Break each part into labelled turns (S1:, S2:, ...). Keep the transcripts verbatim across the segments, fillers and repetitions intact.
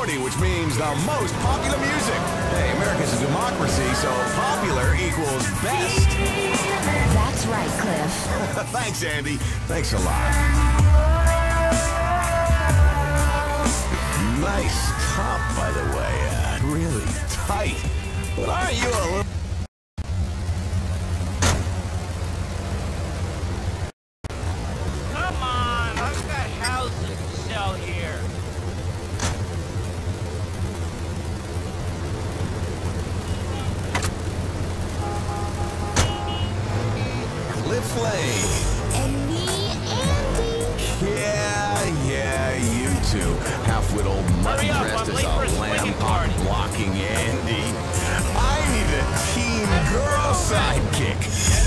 S1: majority, which means the most popular music. Hey, America's a democracy, so popular equals best.
S2: That's right, Cliff.
S1: Thanks, Andy. Thanks a lot. Nice top, by the way. Uh, really tight. But aren't you a little...
S3: Come on, I've got houses to sell here.
S1: Cliff Lane.
S2: And me, Andy.
S1: Yeah, yeah, you two. Half-wit old mutt
S3: Hurry up,
S1: dressed
S3: I'm
S1: as
S3: late for a
S1: a lamb
S3: swinging
S1: pop
S3: party.
S1: blocking Andy. I need a teen girl sidekick.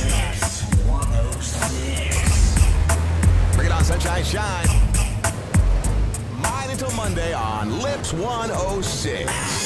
S1: Bring it on, sunshine, shine. Mine until Monday on Lips one oh six.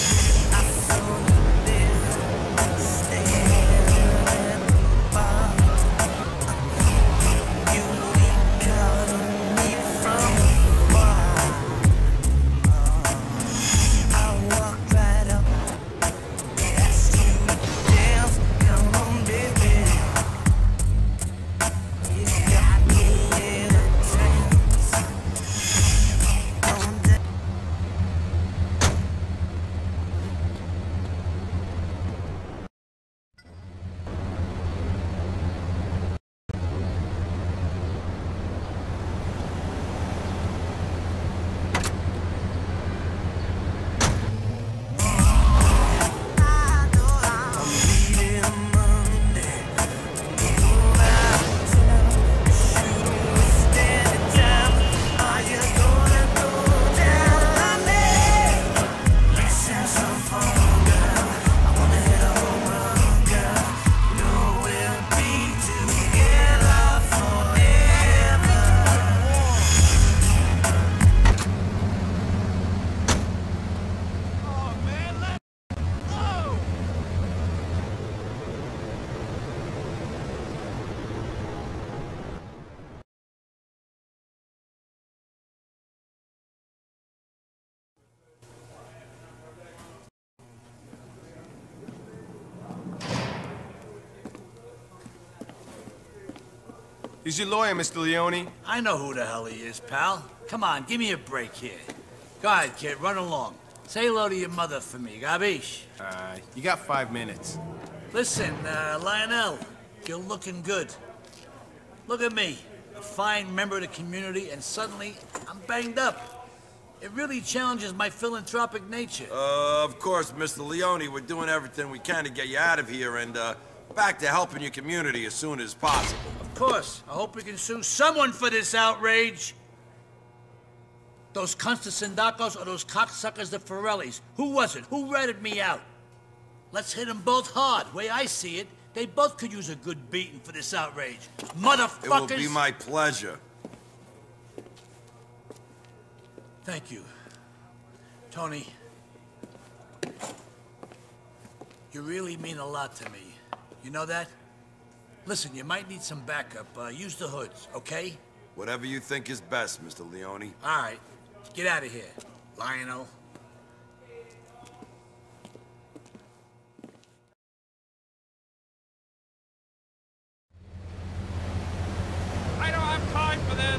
S4: He's your lawyer, Mister Leone.
S5: I know who the hell he is, pal. Come on, give me a break here. Go ahead, kid, run along. Say hello to your mother for me, gabish?
S4: Uh, you got five minutes.
S5: Listen, uh, Lionel, you're looking good. Look at me, a fine member of the community, and suddenly I'm banged up. It really challenges my philanthropic nature.
S6: Uh, of course, Mister Leone, we're doing everything we can to get you out of here and, uh, back to helping your community as soon as possible.
S5: Of course, I hope we can sue someone for this outrage. Those Constantindacos or those cocksuckers, the Forellis. Who was it? Who ratted me out? Let's hit them both hard. Way I see it, they both could use a good beating for this outrage. Motherfuckers!
S6: It will be my pleasure.
S5: Thank you. Tony, you really mean a lot to me. You know that? Listen, you might need some backup. Uh, use the hoods, okay?
S6: Whatever you think is best, Mister Leone.
S5: All right. Get out of here, Lionel.
S3: I don't have time for this.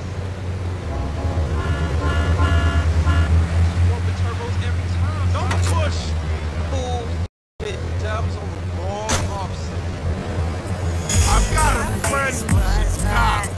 S3: Want the turbos every time. Don't push. Bullshit. That was on the wrong opposite. I've got a friend who should stop.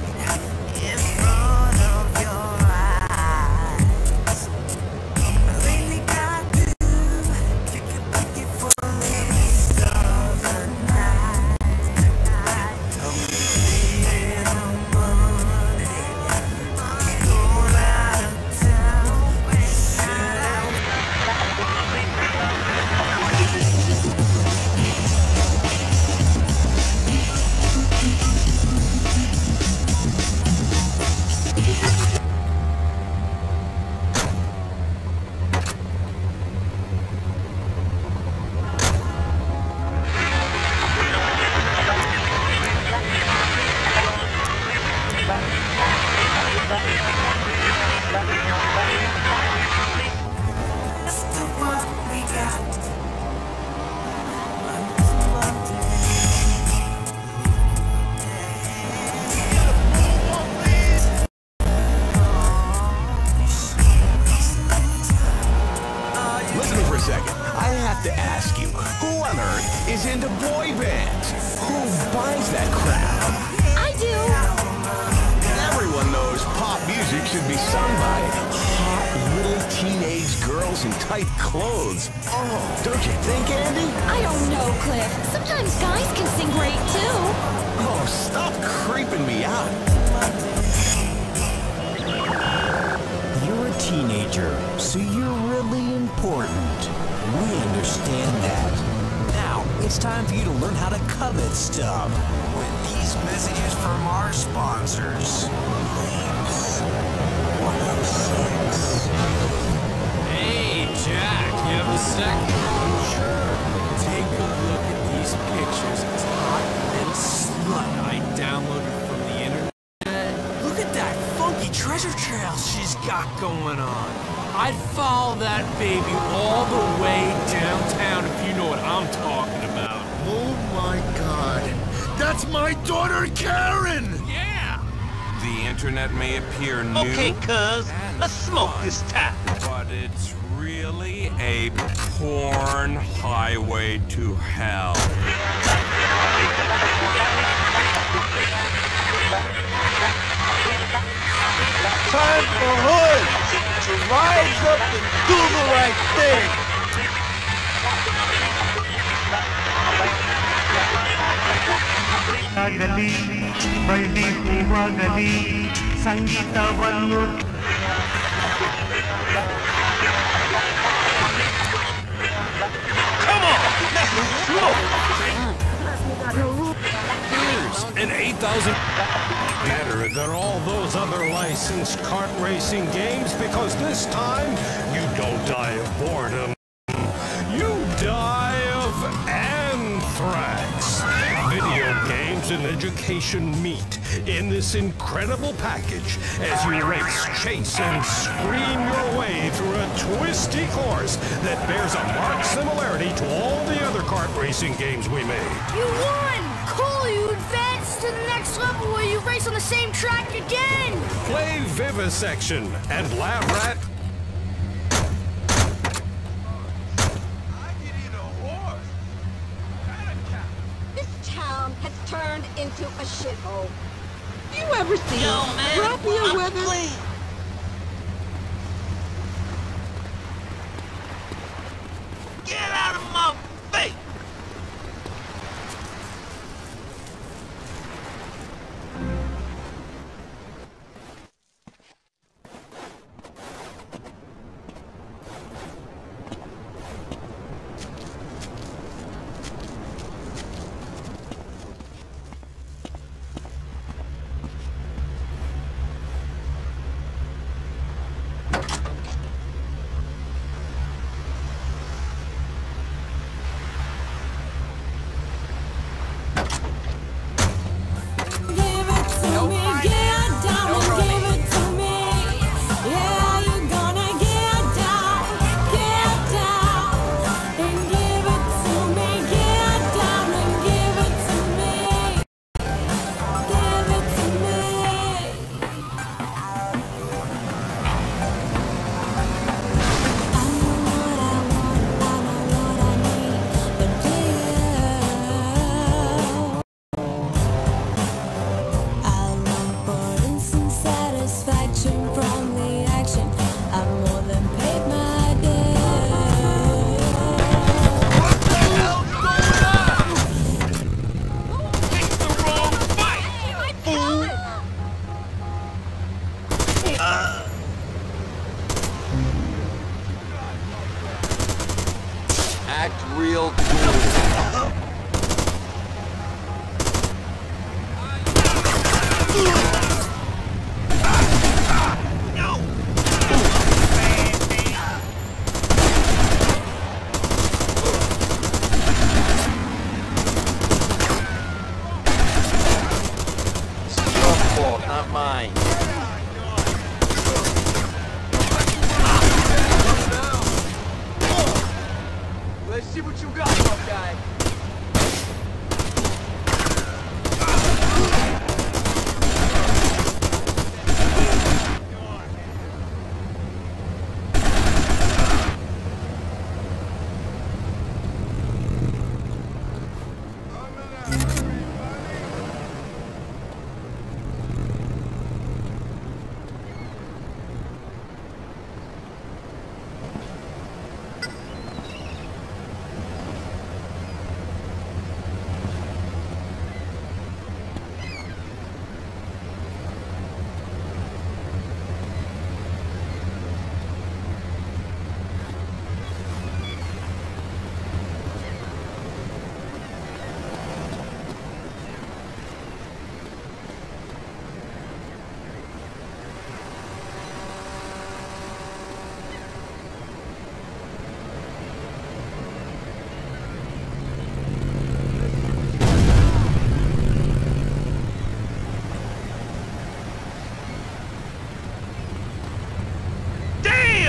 S1: house in tight clothes. Oh, don't you think, Andy?
S2: I don't know, Cliff. Sometimes guys can sing great, too.
S1: Oh, stop creeping me out.
S7: You're a teenager, so you're really important. We understand that. Now, it's time for you to learn how to covet stuff. With these messages from our sponsors.
S8: Hey, Jack, you have a sec? Sure. Take a look at these pictures. It's a hot little slut I downloaded from the internet. Look at that funky treasure trail she's got going on. I'd follow that baby all the way downtown if you know what I'm talking about.
S3: Oh my God. That's my daughter, Karen!
S8: Yeah!
S6: The internet may appear new,
S5: Okay, cuz, let's smoke this tap.
S6: but it's really a porn highway to hell.
S3: Time for Hood to rise up and do the right thing.
S9: ಗಲಿ ಬಳ್ಳಿ ಹೂವಾಗಲಿ ಸಂಗೀತವನ್ನು
S10: And eight thousand better than all those other licensed kart racing games, because this time you don't die of boredom. You die of anthrax. Video games and education meet in this incredible package as you race, chase, and scream your way through a twisty course that bears a marked similarity to all the other kart racing games we made.
S2: You won! Cool, you advanced to the next level where you race on the same track again!
S10: Play Vivisection and Lab Rat.
S11: This town has turned into a shithole. You ever see crappier weather?
S5: Get out of my face!
S6: Act real cool.
S5: Not mine.
S3: Let's see what you got, tough guy.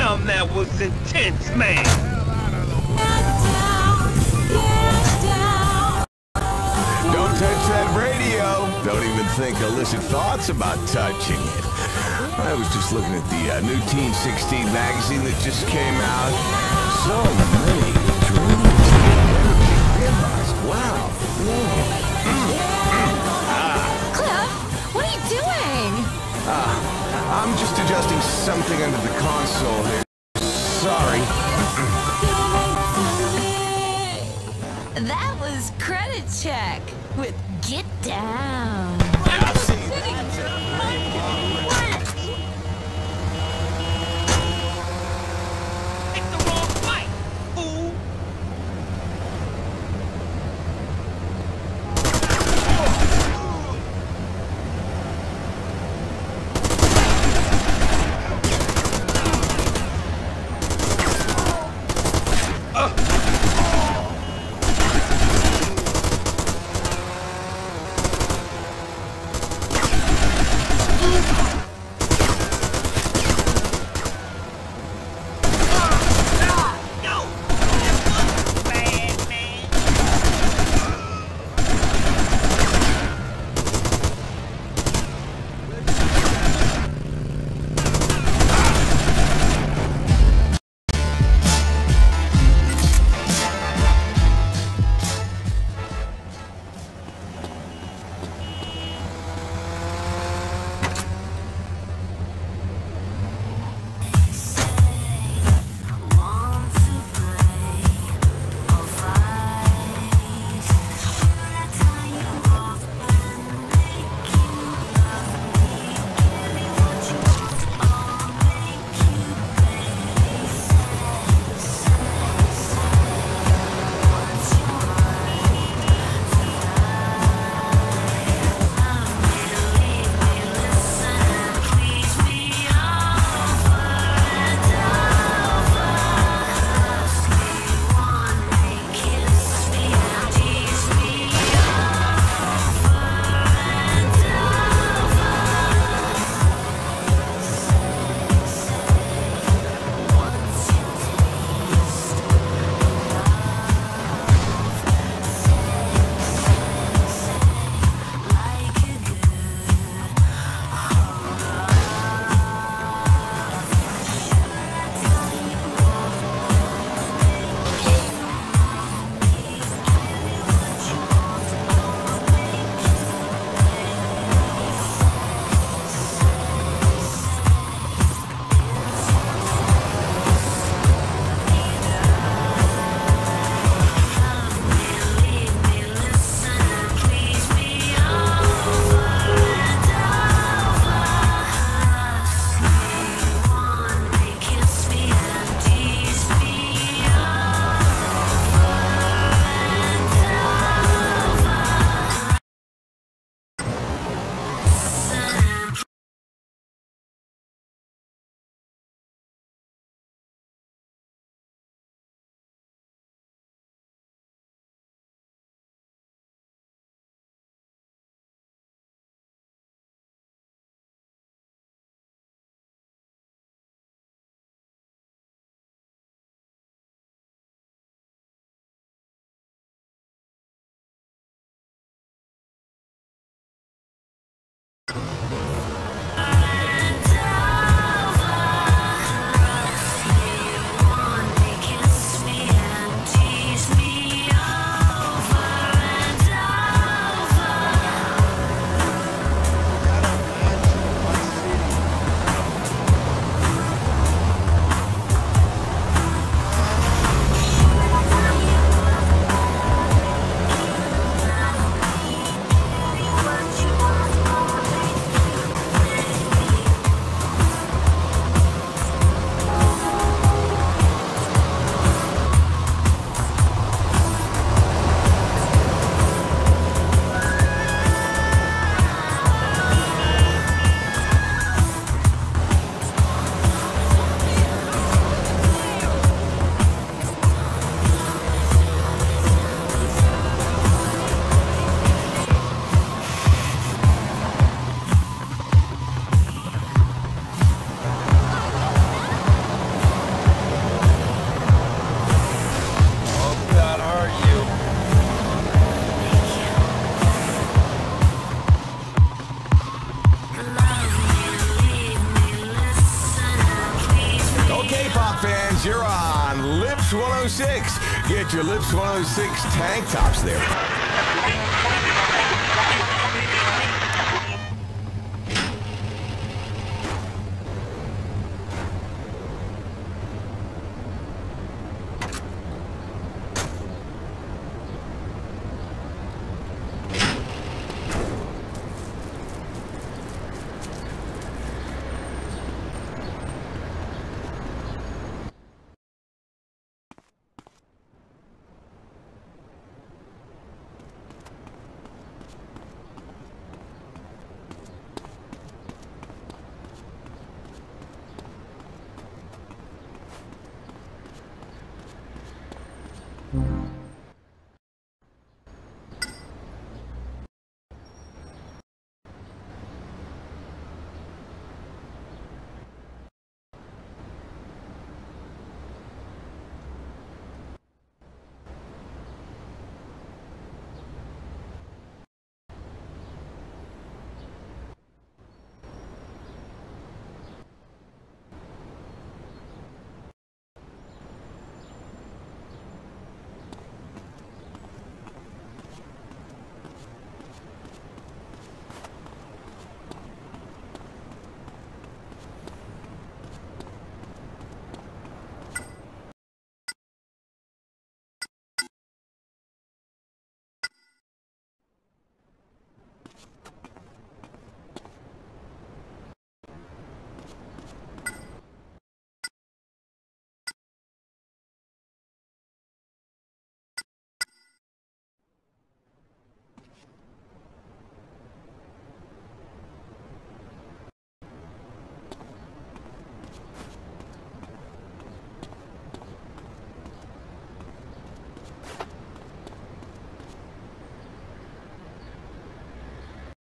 S9: Damn, that was intense, man.
S1: Don't touch that radio. Don't even think illicit thoughts about touching it. I was just looking at the uh, new Teen sixteen magazine that just came out. So many dreams never realized. Wow.
S12: Cliff, what are you doing?
S1: Ah, I'm just adjusting something under the console here. Sorry.
S12: That was Credit Check with Get Down.
S1: you're on Lips one oh six. Get your Lips one oh six tank tops there.